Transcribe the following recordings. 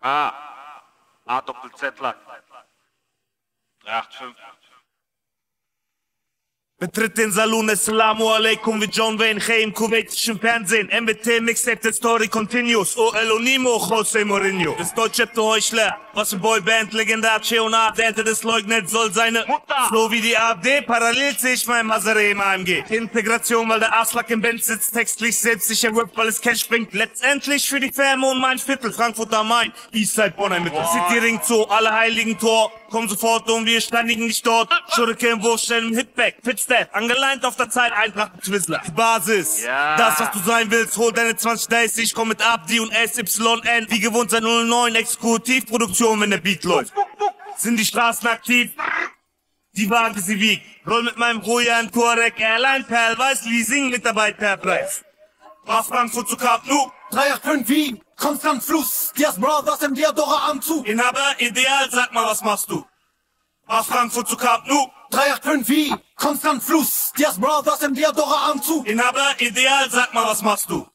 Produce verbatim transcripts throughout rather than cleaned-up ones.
A. A Doppel-Z-Lack. drei acht fünf. Betritt den Saloon, Assalamu alaikum, wie John Wayne, hey im kuwaitischen Fernsehen. M W T, Mixtape, the story continues. O El Onimo, Jose Mourinho. Das deutsche Heuchler, was für Boyband, Legendar, Cheona, der Ente des leugnet, soll seine Mutter. So wie die A f D, parallel sehe ich mein Masere im A M G. Integration, weil der Aslak im Band sitzt, textlich selbstsicher Rap, weil es Cash bringt. Letztendlich für die Färme und mein Viertel, Frankfurt am Main, Eastside, Bonner Mitte. City Ring Zoo, alle heiligen Tor. Komm sofort und wir steinigen dich dort. Schurke im Wurf, stellen im Hitback. Pitstep, angeleint auf der Zeit, Eintracht und Twizzler. Die Basis, ja. Das was du sein willst, hol deine zwanzig Days. Ich komm mit Abdi und S Y N. Wie gewohnt seit null neun, Exekutivproduktion, wenn der Beat läuft. Sind die Straßen aktiv? Die Waage sie wiegt. Roll mit meinem Royan Touareg, Airline, Perlweiß, Leasing, Mitarbeit per Preis. Was Frankfurt zu Camp Nou? drei acht fünf Wien, Konstant Fluss, Diaz Brothers im Diadora Anzug. Inhaber, ideal, sag mal, was machst du? Was Frankfurt zu Camp Nou? drei acht fünf Wien, Konstant Fluss, Diaz Brothers im Diadora Anzug. Inhaber, ideal, sag mal, was machst du?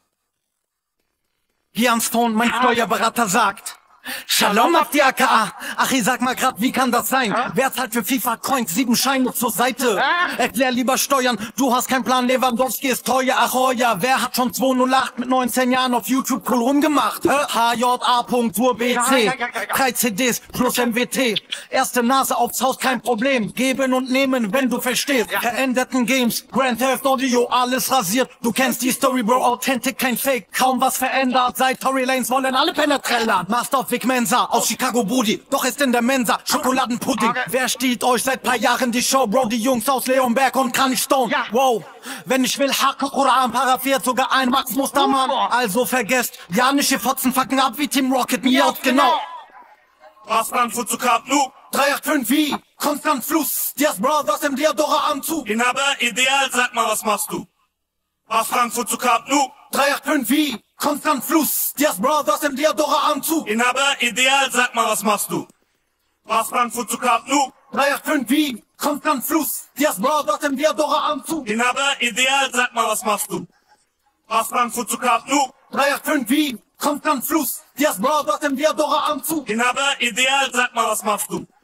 Jan Stone, mein Steuerberater sagt: Shalom auf die A K A. Ach, ich sag mal grad, wie kann das sein? Wer zahlt für FIFA-Coins sieben Scheine zur Seite? Erklär lieber Steuern, du hast keinen Plan, Lewandowski ist teuer. Ach oh ja, wer hat schon zwei null acht mit neunzehn Jahren auf YouTube cool rumgemacht? H J A. Tour B C, drei C Ds plus M W T. Erste Nase aufs Haus, kein Problem. Geben und nehmen, wenn du verstehst. Veränderten Games, Grand Theft Audio, alles rasiert. Du kennst die Story, Bro, authentic, kein Fake. Kaum was verändert, seit Tory Lanes wollen alle Penner trällern. Master of Vic Mensa, aus Chicago Booty, doch ist in der Mensa Schokoladenpudding. Okay. Wer stiehlt euch seit paar Jahren die Show, Bro? Die Jungs aus Leonberg und Kranich Stone. Ja. Wow, wenn ich will, Hacke Koran parafiert sogar ein Max Mustermann. Also vergesst, janische Fotzen fucken ab wie Team Rocket, mir out genau. Was Frankfurt zu Camp Nou? drei acht fünf Wien, Konstant Fluss, Diaz Brothers im Diadora Anzug. Inhaber, ideal, sag mal, was machst du? Was Frankfurt zu Camp Nou? drei acht fünf Wien, Konstant Fluss, Diaz Brothers im Diadora Anzug. Inhaber, ideal, sag mal, was machst du? Was Frankfurt zu Camp Nou? drei acht fünf Wien, Konstant Fluss, Diaz Brothers im Diadora Anzug. Inhaber, ideal, sag mal, was machst du? Was Frankfurt zu Camp Nou? drei acht fünf Wien, Konstant Fluss, Diaz Brothers im Diadora Anzug. Inhaber, ideal, sag mal, was machst du?